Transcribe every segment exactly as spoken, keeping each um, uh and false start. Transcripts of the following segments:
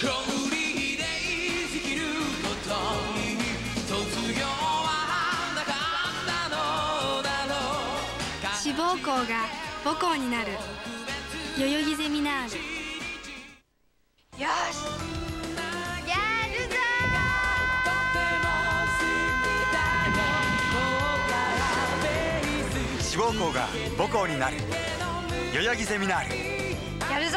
志望校が母校になる。代々木ゼミナール。よし、 やるぞー。志望校が母校になる。代々木ゼミナール。 やるぞ。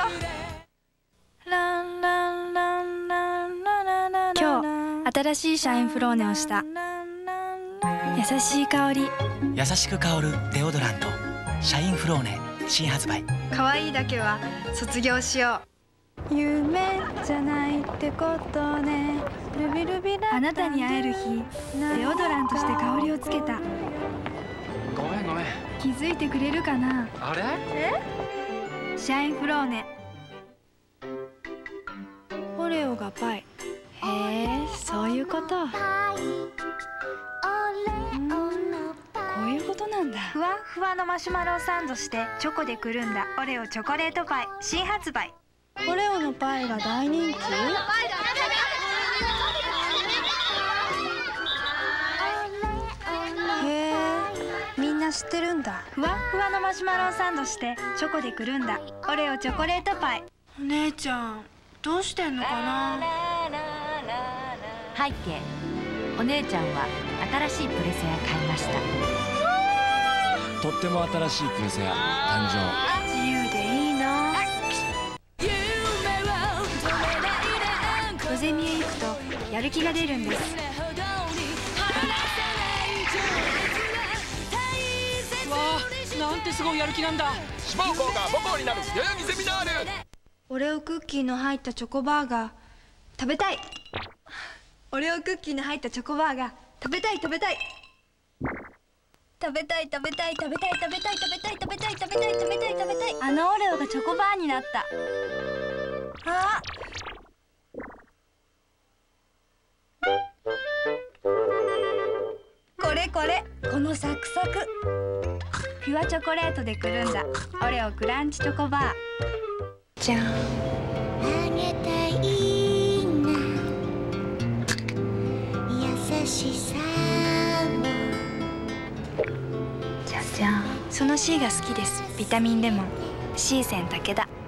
今日新しいシャインフローネをした。優しい香り。 優しく香るデオドラントシャインフローネ新発売。 可愛いだけは卒業しよう。夢じゃないってことね。ルビルビラ。あなたに会える日、デオドランとして香りをつけた。 ごめんごめん。 気づいてくれるかな。 あれ？ え？シャインフローネ。オレオがパイ。へえ、そういうこと。こういうことなんだ。 ふわふわのマシュマロをサンドしてチョコでくるんだオレオチョコレートパイ新発売。 オレオのパイが大人気。へえ、みんな知ってるんだ。 ふわふわのマシュマロをサンドしてチョコでくるんだオレオチョコレートパイ。 お姉ちゃんどうしてんのかな。 背景、お姉ちゃんは新しいプレセア買いました。 とっても新しいプレセア誕生。 自由でいいな。ドゼミへ行くとやる気が出るんです。 わあ、なんてすごいやる気なんだ。 志望校が母校になる代々木ゼミナール。 オレオクッキーの入ったチョコバーガー食べたい。オレオクッキーの入ったチョコバーガー食べたい食べたい食べたい食べたい食べたい食べたい食べたい食べたい食べたい食べたい食べたい。あのオレオがチョコバーになった。あこれこれ、このサクサクピュアチョコレートでくるんだオレオクランチチョコバー。じゃん。あげたいな優しさも。じゃじゃん。その C が好きです。ビタミンレモン C 線武田。